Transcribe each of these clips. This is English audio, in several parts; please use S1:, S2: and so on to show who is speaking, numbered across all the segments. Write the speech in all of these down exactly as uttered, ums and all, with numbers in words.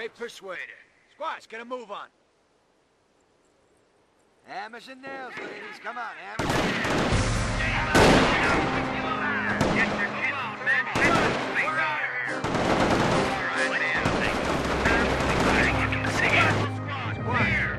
S1: Right persuaded. Squad, let's get a move on. Hammers and nails, ladies. Come on, hammers and nails. Get your kid on, man. We're out of here. All right, man. I can see it. Squad, here.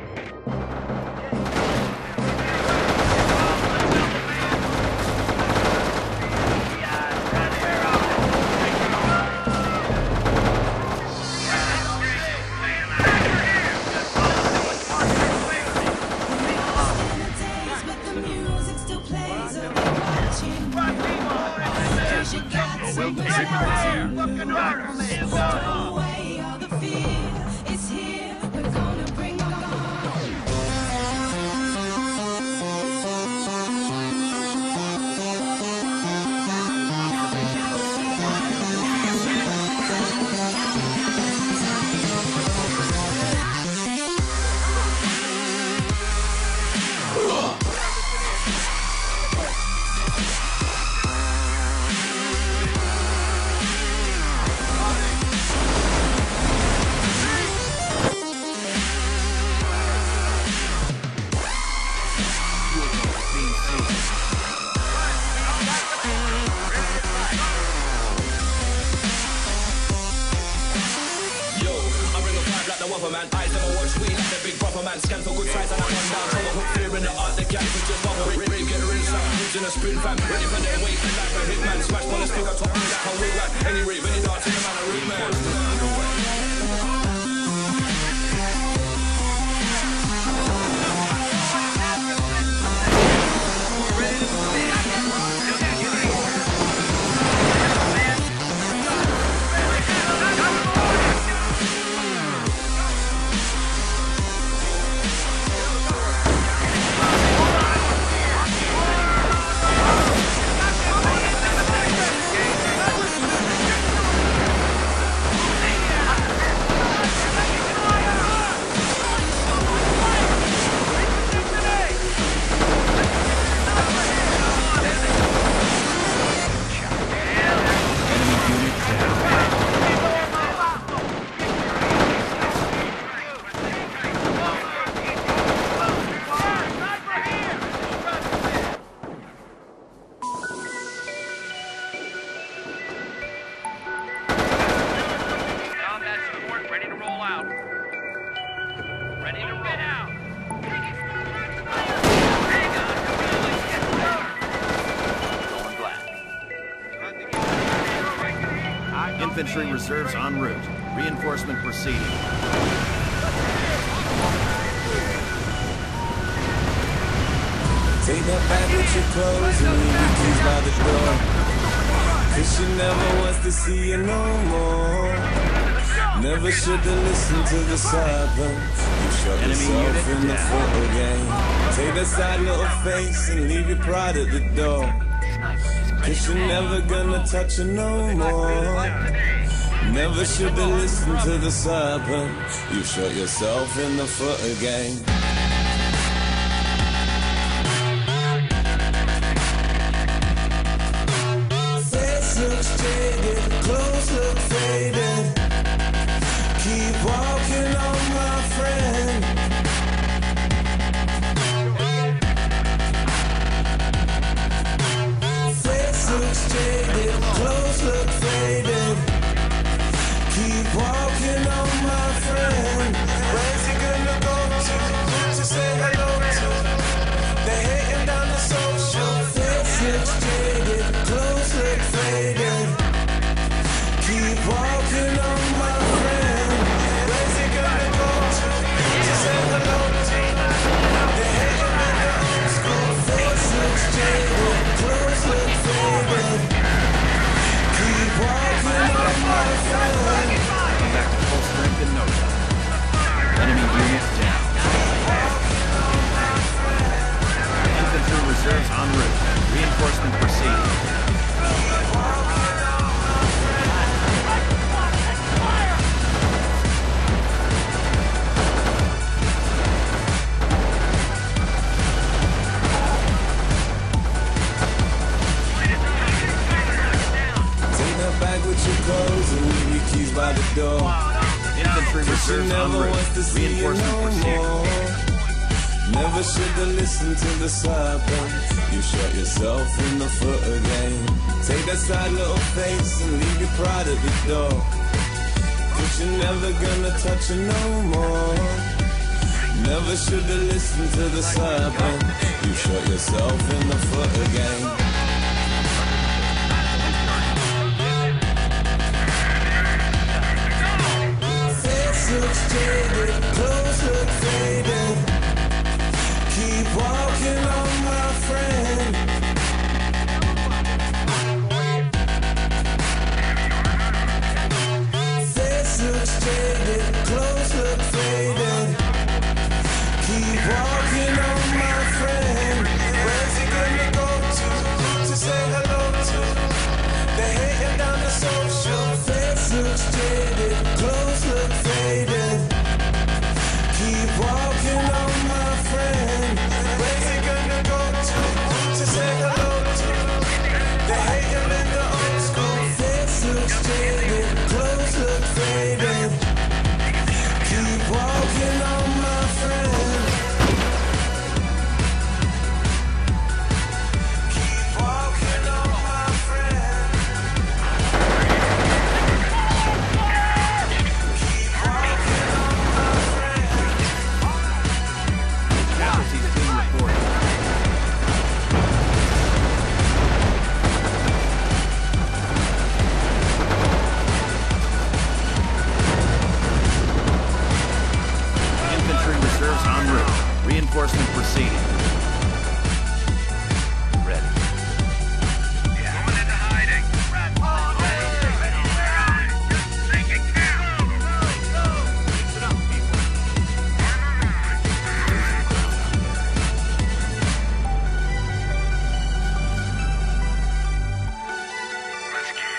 S1: Looking harder, man. Throw away all the fear. It's here. We're gonna bring it on. Man. Eyes never watch we like the big proper man. Scan for good size and I'm on down. Trouble put fear in the art, the gang for just bubble. Rave, rave, get rinse out, moves in a spin fam. Ready for their weight, like a hitman. Smash on the stick, I top like a wig man. Any rave, any dance in the man, a real man.
S2: Infantry reserves en route. Reinforcement proceeding.
S3: Take that bag with your clothes and leave your keys by the door. Cause she never wants to see you no more. Never should've listened to the sirens. You shot yourself in the foot again. Take that sad little face and leave your pride at the door. Cause you're never gonna touch her no more. Never should've listened to the serpent. You shot yourself in the foot again. Face looks jaded, clothes look faded. Keep walking on, my friend. Face looks jaded, clothes look faded. Keep walking on, my friend. Where's he gonna go to? To say hello to? They're hating down the social. Face looks jaded, clothes look faded. Keep walking on, my friend. Where's he gonna go to? To say hello to? They're hating down the old school. Face looks jaded, clothes look faded. Keep walking on, my friend.
S2: Back to full strength in no time. Enemy units down. Infantry reserves en route. Reinforcement proceeding.
S3: Take that bag with your clothes and leave your keys by the door.
S2: Infantry Infantry reserves en route. Reinforcement proceeding.
S3: Never should have listened to the serpent. You shot yourself in the foot again. Take that sad little face and leave your pride at the door. Cause you're never gonna touch it no more. Never should have listened to the serpent. You shot yourself in the foot again. Face looks jaded, clothes look faded. Keep walking on, my friend. Face looks jaded, clothes look faded. Keep walking on, my friend. Where's he gonna go to? To say hello to? They're hating down the social. Face looks jaded, clothes look faded. Keep walking on, my friend. Where's he gonna go to? To say hello to? They're hating in the old school. Face looks jaded, clothes look faded. Keep walking on, my friend. Keep walking on, my friend. Keep walking on, my friend.
S2: Casualties being reported. Infantry reserves en route. Reinforcement proceeding. Ready.
S4: Going into hiding. Make it count. Mix it up, people. Let's get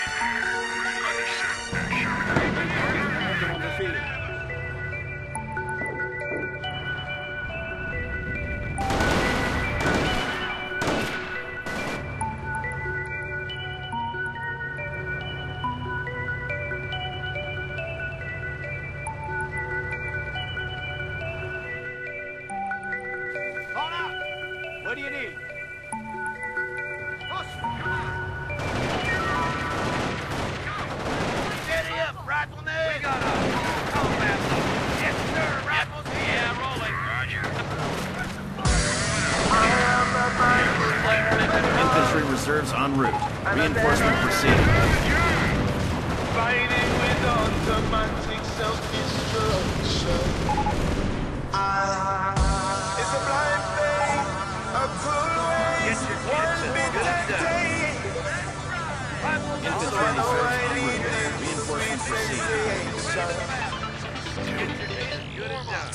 S2: What do you need?
S4: Steady up, rifleman. We got a combat. Yes, sir, rifles. Yeah, rolling. Roger.
S2: Infantry reserves en route. Reinforcement proceeding.
S3: Fighting with automatic self-destruction. I It's a blind faith, a cruel way,
S4: Get your
S3: one
S4: kids in.
S3: big
S4: Good
S3: tactic.
S4: stuff.
S2: Infantry reserves en route. Reinforcement proceeding.
S4: Good enough.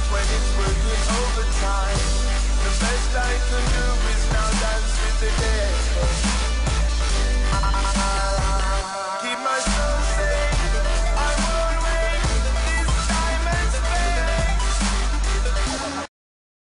S3: Best I can do is now dance with the dead.